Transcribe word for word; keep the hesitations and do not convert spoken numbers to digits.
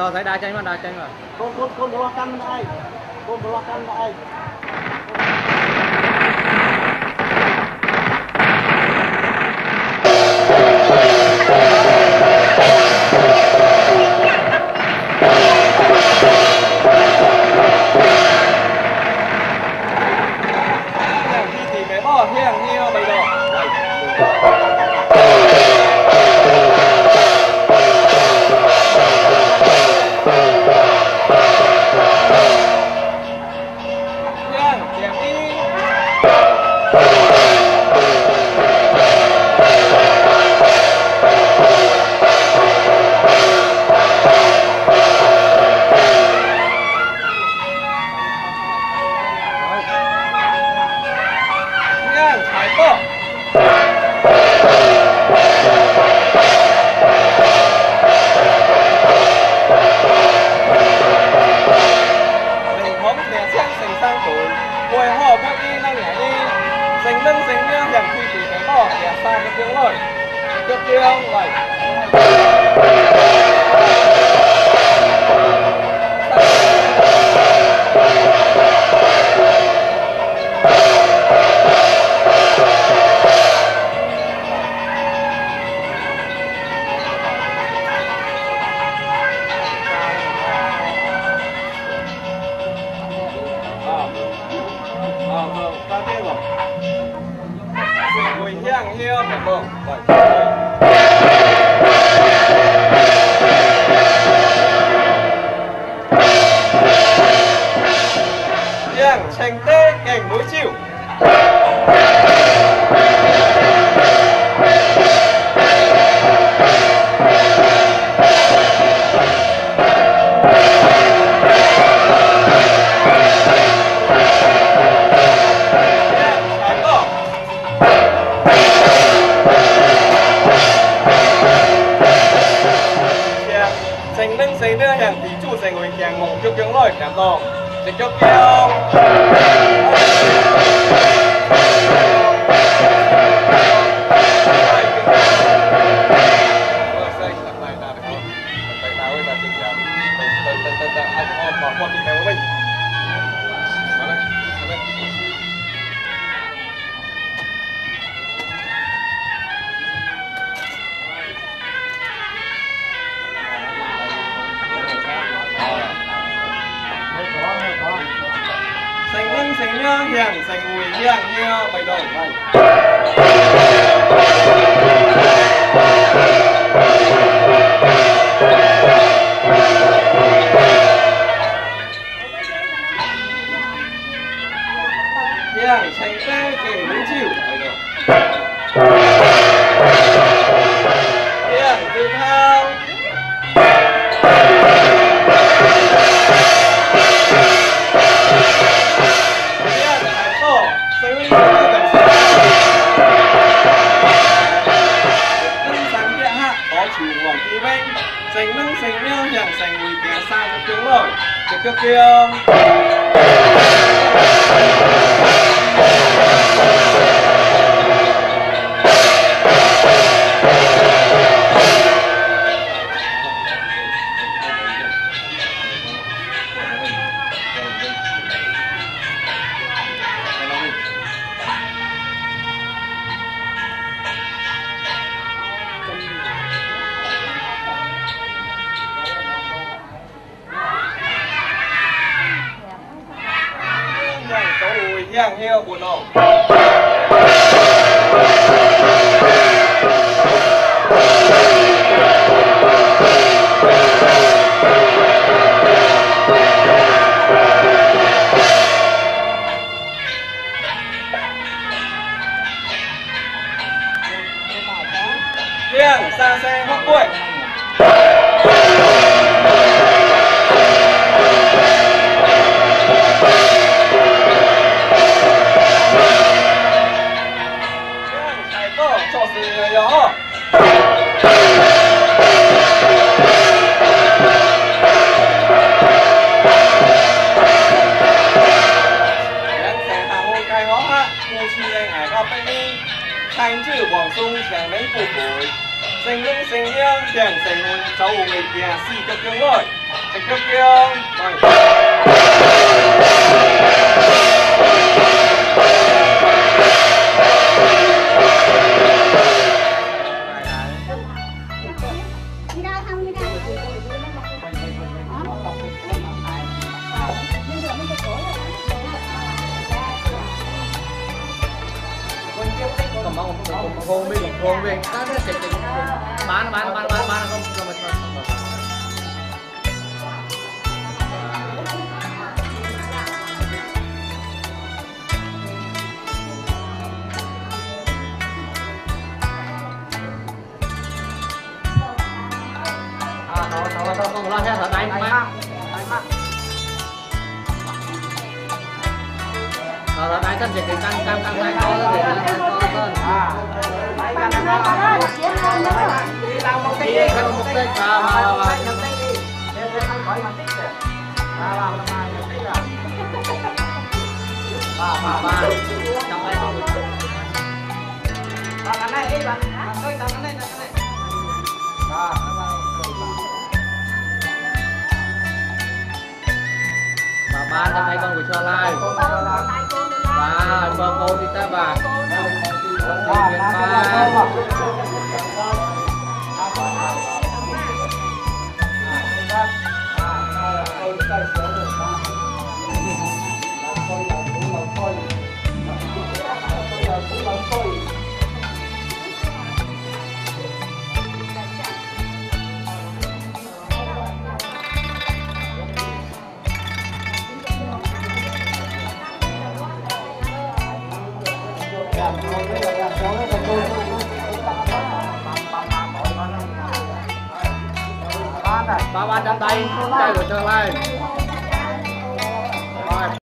tờ thấy đá tranh mà đá tranh mà con con con lo căn đây con lo căn đây thì bé bỏ hiền nhiều bây giờ thành tê cảnh mũi chịu thành nâng xây đưa hàng tí chủ thành ngồi hàng ngủ trước những lời cảm động dịch cho kia thành nâng thành nhớ hàng thành ngồi hàng nhớ bài đồng hàng thành tê kể mũi chịu bài đồng hàng tự thao thành nâng thành nhớ hàng thành ngồi kẻ xa cho tiếng rồi cho trước kia hàng heo buồn ổn hàng xa xe hốc quậy cho sự nhỏ thành chữ Quảng Sung chẳng đến phụ bối, thành lưng thành nhang chẳng thành cháu người kia xì cho tiếng rồi. Thành cấp kiêng. Rồi. Đi đâu không đi đâu. Cầm bóng hôn đi, hôn đi. Nó nó sẽ bán bán bán bán bán không không không. À, nó nó nó không lo theo thở tay mà. Rồi là tay thân chỉ cần căng căng căng tay to để to hơn. À. Tay căng căng căng. Đi làm một cái gì không một cái. À vào vào. Nhấc tay đi. Để để không khỏi mà tích kìa. À vào làm ai nhấc tay ra. Vào vào vào. Trong đây không. Vào cái này đi bạn. Tôi tao cái này cái này. Đó, nó vào. Bà ba trong đây con của cho like. Và cô cô đi ta bà. Ba ba trăm tay tay của Trương Lai.